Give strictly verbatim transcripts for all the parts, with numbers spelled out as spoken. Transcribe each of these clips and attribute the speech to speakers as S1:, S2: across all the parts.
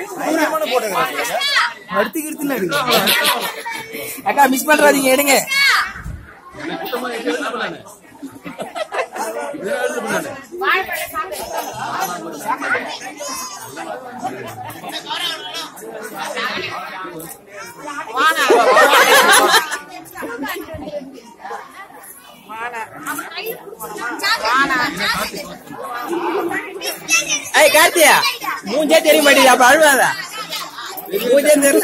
S1: அக்கா மிஸ் பண்றாதீங்க, எடுங்க. ஏய் கார்த்தியா, மூஞ்சே தெரிய மாட்டேங்குது, அப்ப அழுவாதா? மூஞ்சே தெரியல.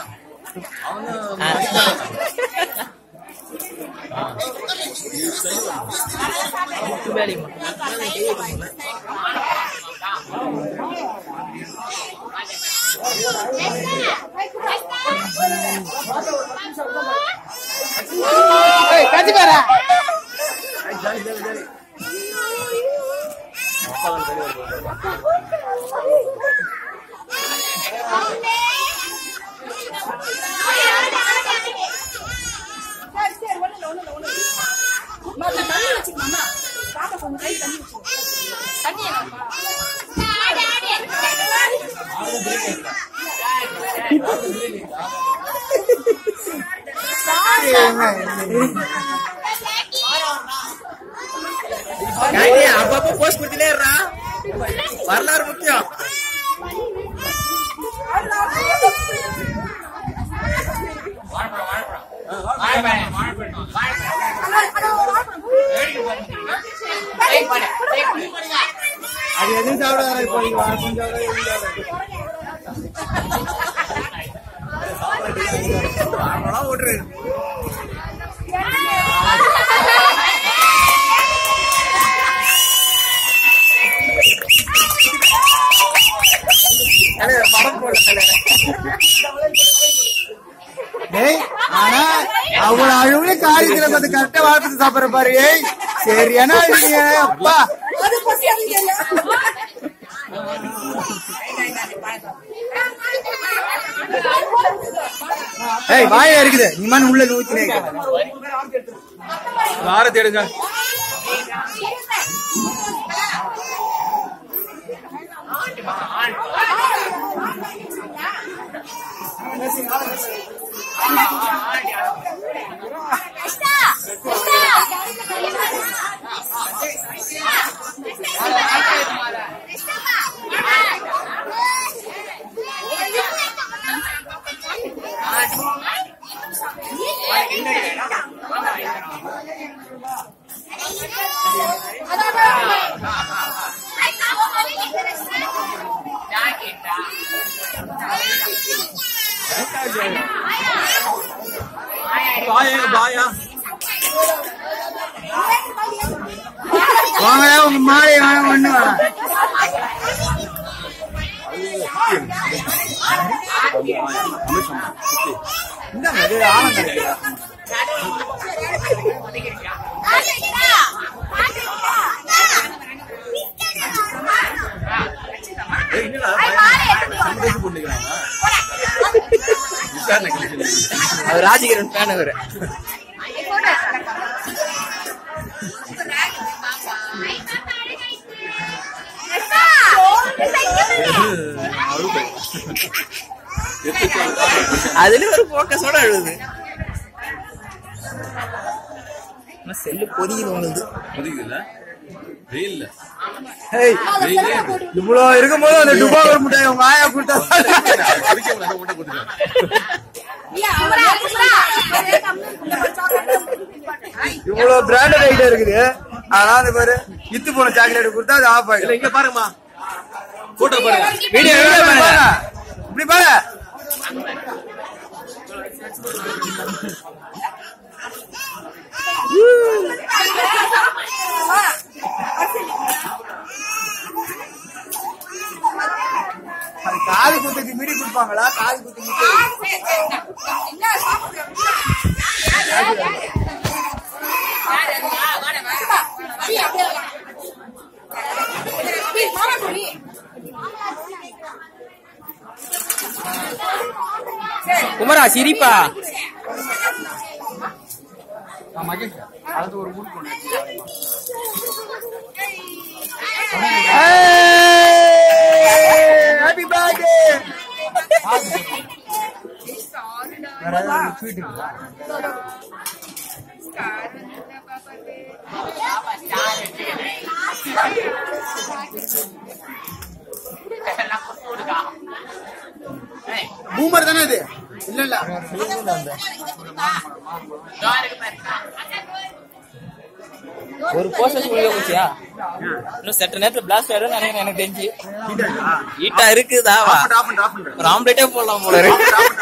S1: காட்சி பாரு. அப்பப்போ போஸ்ட் கொடுத்துட்டே இருறா, வரலாறு முக்கியம். அது எதுவும் சாப்பிடாத ஓட்டுரு. ஆனா அவ்வளவு அழுவுல காரியத்துல பார்த்து கரெக்டா வாழ்த்து சாப்பிடுற பாரு. சரி ஏன்னா அப்பா ஏய் வாயா இருக்குது, நீ மாதிரி உள்ள நூத்தி ஆரத்தி எடுங்க. வாங்க உங்க மாலை வாங்க ஒண்ணு அவர் ராஜகிரண் ஃபேன் அவரு. அதுல ஒரு போக்கஸோட அழுது செல்லு பொதிக்குது உங்களுக்கு. இவ்வளவு இருக்கும் போது அந்த டுபா ஒரு முட்டை உங்க ஆயா கூட்டா இவ்வளவு பிராண்டட் ஐட்டம் இருக்குது. ஆனா அந்த பாரு இத்து போன சாக்லேட் கொடுத்தா அது ஆஃப் ஆயிடும். இங்க பாருங்கம்மா, போட்டோ பாருங்க, வீடியோ பாருங்க, இப்படி பாரு. காது குத்துக்கு மீறி கொடுப்பாங்களா? காது குத்து குமரா சிரிப்பா ஒரு ஹாப்பி பர்த்டே. ஸ்வீட் பூமர் தானே இது? இல்ல இல்ல
S2: ஒரு போஸ்டர் முடிய போச்சியா? இன்னும் செட்ட நேரத்துல பிளாஸ்ட் ஆயிடும் நினைக்கிறேன். எனக்கு தெரிஞ்சு ஹீட்டா இருக்குதா? ஒரு ஆம்லெட்டே போடலாம் போல இருக்கு.